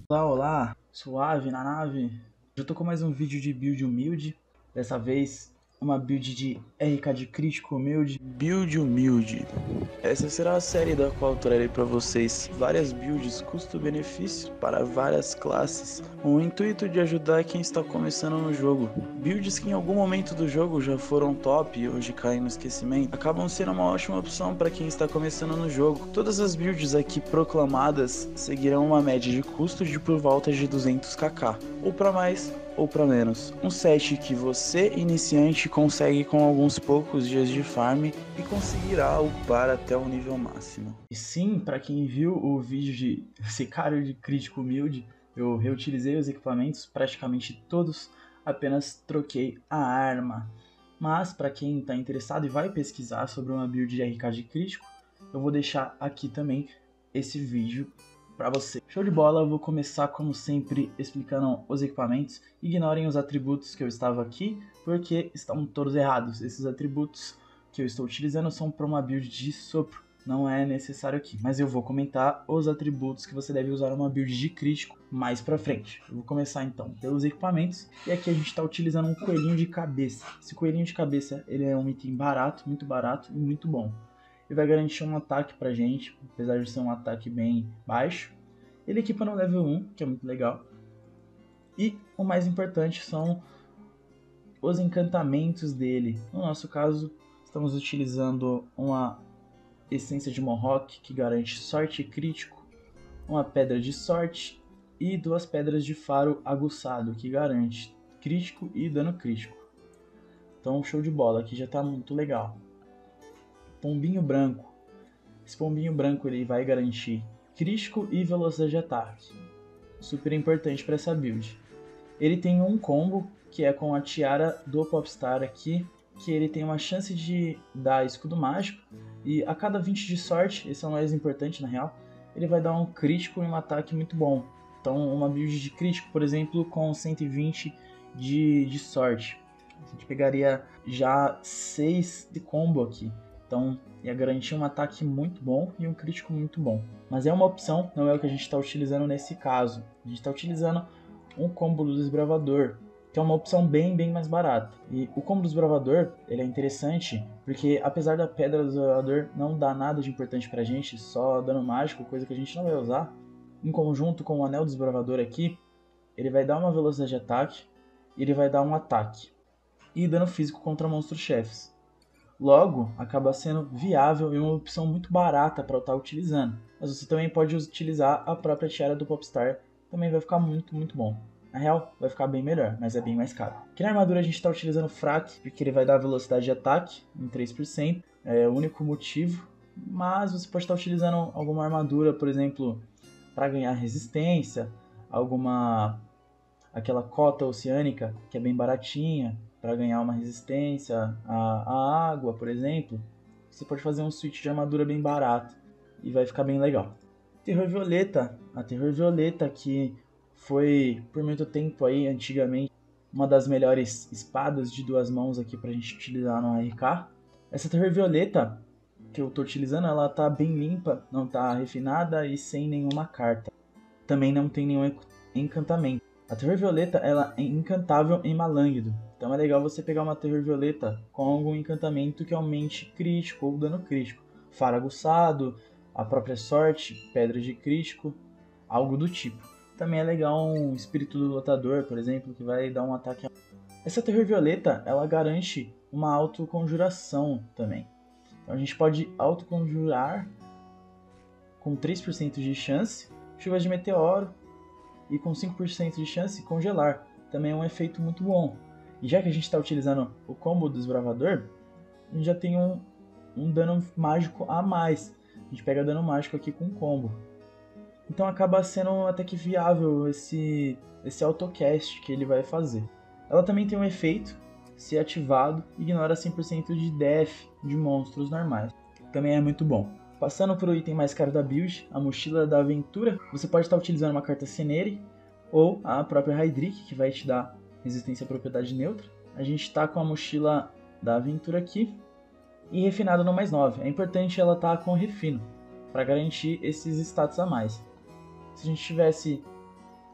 Olá, olá, suave na nave. Eu tô com mais um vídeo de build humilde. Dessa vez, uma build de RK de crítico humilde. Build humilde. Essa será a série da qual trarei para vocês várias builds custo-benefício para várias classes, com o intuito de ajudar quem está começando no jogo. Builds que em algum momento do jogo já foram top e hoje caem no esquecimento, acabam sendo uma ótima opção para quem está começando no jogo. Todas as builds aqui proclamadas seguirão uma média de custo de por volta de 200kk, ou para mais ou para menos. Um set que você, iniciante, consegue com alguns poucos dias de farm e conseguirá upar até o nível máximo. E sim, para quem viu o vídeo de Sicário de crítico humilde, eu reutilizei os equipamentos, praticamente todos, apenas troquei a arma. Mas para quem está interessado e vai pesquisar sobre uma build de RK de crítico, eu vou deixar aqui também esse vídeo para você. Show de bola, eu vou começar como sempre explicando os equipamentos. Ignorem os atributos que eu estava aqui, porque estão todos errados. Esses atributos que eu estou utilizando são para uma build de sopro, não é necessário aqui. Mas eu vou comentar os atributos que você deve usar numa build de crítico mais pra frente. Eu vou começar então pelos equipamentos, e aqui a gente está utilizando um coelhinho de cabeça. Esse coelhinho de cabeça ele é um item barato e muito bom. Ele vai garantir um ataque pra gente, apesar de ser um ataque bem baixo. Ele equipa no level 1, que é muito legal. E o mais importante são os encantamentos dele. No nosso caso, estamos utilizando uma essência de Mohawk, que garante sorte crítico, uma pedra de sorte e duas pedras de faro aguçado, que garante crítico e dano crítico. Então, show de bola, aqui já está muito legal. Pombinho branco. Esse pombinho branco ele vai garantir crítico e velocidade de ataque. Super importante para essa build. Ele tem um combo que é com a tiara do Popstar aqui, que ele tem uma chance de dar escudo mágico, e a cada 20 de sorte, esse é o mais importante na real, ele vai dar um crítico e um ataque muito bom. Então uma build de crítico, por exemplo, com 120 de sorte. A gente pegaria já 6 de combo aqui. Então ia garantir um ataque muito bom e um crítico muito bom. Mas é uma opção, não é o que a gente está utilizando nesse caso. A gente está utilizando um combo do Desbravador, que é uma opção bem mais barata. E o combo do Desbravador, ele é interessante porque apesar da pedra do Desbravador não dar nada de importante pra gente, só dano mágico, coisa que a gente não vai usar, em conjunto com o Anel do Desbravador aqui, ele vai dar uma velocidade de ataque e ele vai dar um ataque e dano físico contra monstros chefes. Logo, acaba sendo viável e uma opção muito barata para estar utilizando. Mas você também pode utilizar a própria tiara do Popstar, também vai ficar muito bom. Na real, vai ficar bem melhor, mas é bem mais caro. Aqui na armadura a gente está utilizando o Fraque, porque ele vai dar velocidade de ataque em 3%, é o único motivo. Mas você pode estar utilizando alguma armadura, por exemplo, para ganhar resistência, aquela cota oceânica, que é bem baratinha, para ganhar uma resistência à água, por exemplo. Você pode fazer um switch de armadura bem barato e vai ficar bem legal. Terror Violeta, a Terror Violeta que foi por muito tempo aí, antigamente, uma das melhores espadas de duas mãos aqui pra gente utilizar no ARK. Essa Terror Violeta que eu tô utilizando, ela tá bem limpa, não tá refinada e sem nenhuma carta. Também não tem nenhum encantamento. A Terror Violeta ela é encantável em Malânguido, então é legal você pegar uma Terror Violeta com algum encantamento que aumente crítico ou dano crítico. Faro aguçado, a própria sorte, pedra de crítico, algo do tipo. Também é legal um Espírito do Lutador, por exemplo, que vai dar um ataque. Essa Terror Violeta ela garante uma autoconjuração também. Então a gente pode autoconjurar com 3% de chance, chuva de meteoro, e com 5% de chance congelar. Também é um efeito muito bom. E já que a gente está utilizando o combo do Desbravador, a gente já tem um dano mágico a mais. A gente pega dano mágico aqui com o combo. Então acaba sendo até que viável esse autocast que ele vai fazer. Ela também tem um efeito, se ativado, ignora 100% de def de monstros normais. Também é muito bom. Passando para o item mais caro da build, a mochila da aventura, você pode estar utilizando uma carta Ceneri ou a própria Hydrick, que vai te dar resistência à propriedade neutra. A gente está com a mochila da aventura aqui e refinada no mais 9. É importante ela estar com refino para garantir esses status a mais. Se a gente tivesse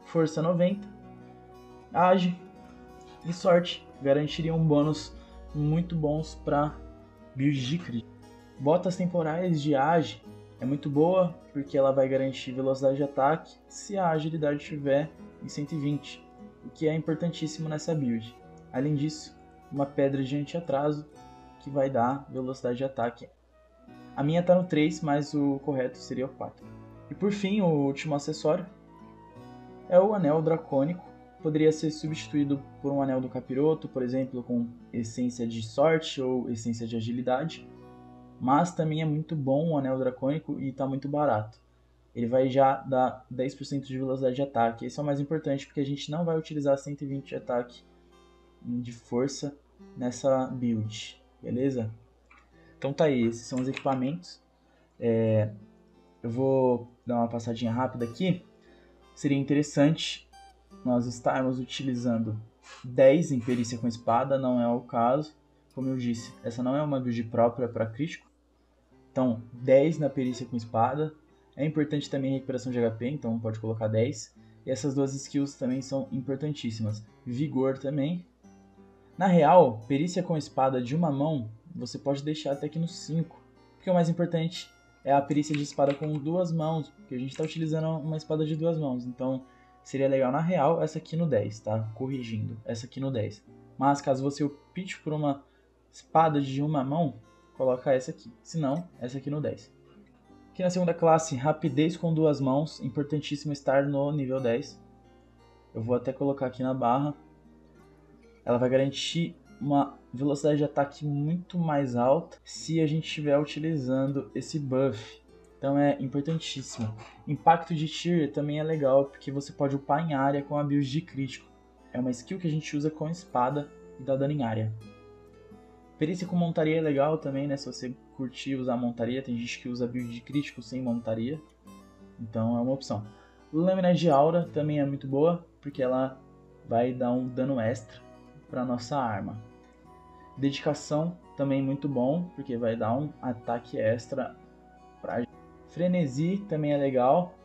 força 90, age e sorte garantiriam bônus muito bons para build de crítico. Botas temporais de age é muito boa porque ela vai garantir velocidade de ataque se a agilidade estiver em 120, o que é importantíssimo nessa build. Além disso, uma pedra de anti-atraso que vai dar velocidade de ataque. A minha está no 3, mas o correto seria o 4. E por fim, o último acessório é o Anel Dracônico. Poderia ser substituído por um Anel do Capiroto, por exemplo, com essência de sorte ou essência de agilidade. Mas também é muito bom o Anel Dracônico e está muito barato. Ele vai já dar 10% de velocidade de ataque. Esse é o mais importante porque a gente não vai utilizar 120 de ataque de força nessa build, beleza? Então tá aí, esses são os equipamentos. Eu vou dar uma passadinha rápida aqui. Seria interessante nós estarmos utilizando 10 em perícia com espada, não é o caso. Como eu disse, essa não é uma build própria para crítico. Então, 10 na perícia com espada. É importante também a recuperação de HP, então pode colocar 10. E essas duas skills também são importantíssimas. Vigor também. Na real, perícia com espada de uma mão, você pode deixar até aqui no 5. Porque o mais importante é a perícia de espada com duas mãos, porque a gente está utilizando uma espada de duas mãos. Então, seria legal na real essa aqui no 10, tá? Corrigindo, essa aqui no 10. Mas caso você opte por uma espada de uma mão, coloca essa aqui. Se não, essa aqui no 10. Aqui na segunda classe, rapidez com duas mãos. Importantíssimo estar no nível 10. Eu vou até colocar aqui na barra. Ela vai garantir uma velocidade de ataque muito mais alta se a gente estiver utilizando esse buff. Então é importantíssimo. Impacto de tier também é legal porque você pode upar em área com a build de crítico. É uma skill que a gente usa com espada e dá dano em área. Perícia com montaria é legal também, né? Se você curtir usar montaria, tem gente que usa build de crítico sem montaria. Então é uma opção. Lâmina de aura também é muito boa porque ela vai dar um dano extra para nossa arma. Dedicação também muito bom, porque vai dar um ataque extra pra gente. Frenesi também é legal.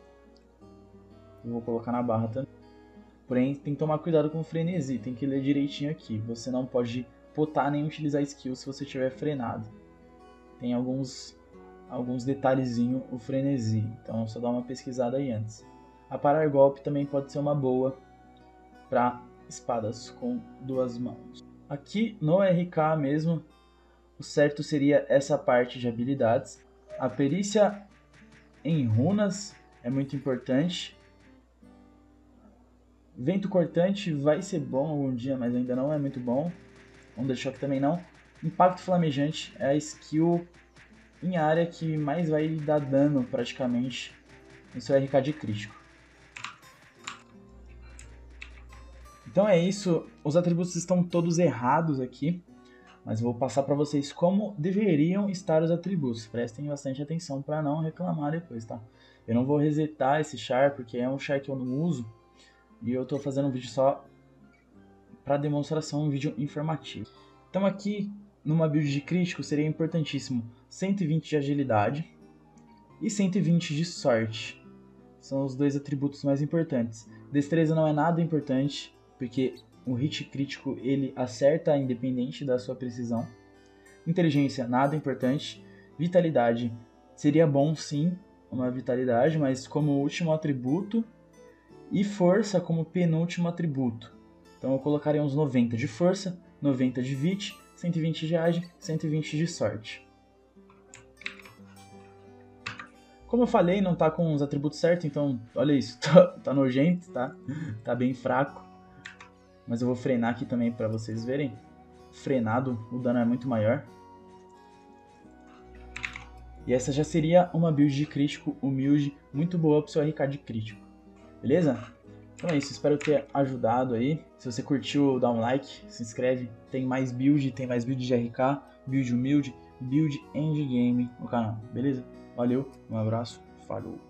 Eu vou colocar na barra também. Porém, tem que tomar cuidado com o frenesi, tem que ler direitinho aqui. Você não pode potar nem utilizar skill se você estiver frenado. Tem alguns detalhezinhos o frenesi, então só dá uma pesquisada aí antes. A parar golpe também pode ser uma boa para espadas com duas mãos. Aqui no RK mesmo, o certo seria essa parte de habilidades. A perícia em runas é muito importante. Vento cortante vai ser bom algum dia, mas ainda não é muito bom. Onda de choque também não. Impacto flamejante é a skill em área que mais vai dar dano praticamente no seu RK de crítico. Então é isso, os atributos estão todos errados aqui, mas vou passar para vocês como deveriam estar os atributos. Prestem bastante atenção para não reclamar depois, tá? Eu não vou resetar esse char, porque é um char que eu não uso, e eu estou fazendo um vídeo só para demonstração, um vídeo informativo. Então aqui, numa build de crítico, seria importantíssimo 120 de agilidade e 120 de sorte. São os dois atributos mais importantes. Destreza não é nada importante, porque o hit crítico ele acerta independente da sua precisão. Inteligência, nada importante. Vitalidade, seria bom sim, uma vitalidade, mas como último atributo. E força como penúltimo atributo. Então eu colocaria uns 90 de força, 90 de vit, 120 de age, 120 de sorte. Como eu falei, não tá com os atributos certos, então olha isso, tá nojento, tá? Tá bem fraco. Mas eu vou frenar aqui também para vocês verem. Frenado, o dano é muito maior. E essa já seria uma build de crítico humilde, muito boa pro seu RK de crítico. Beleza? Então é isso, espero ter ajudado aí. Se você curtiu, dá um like, se inscreve. Tem mais build de RK, build humilde, build endgame no canal. Beleza? Valeu, um abraço, falou!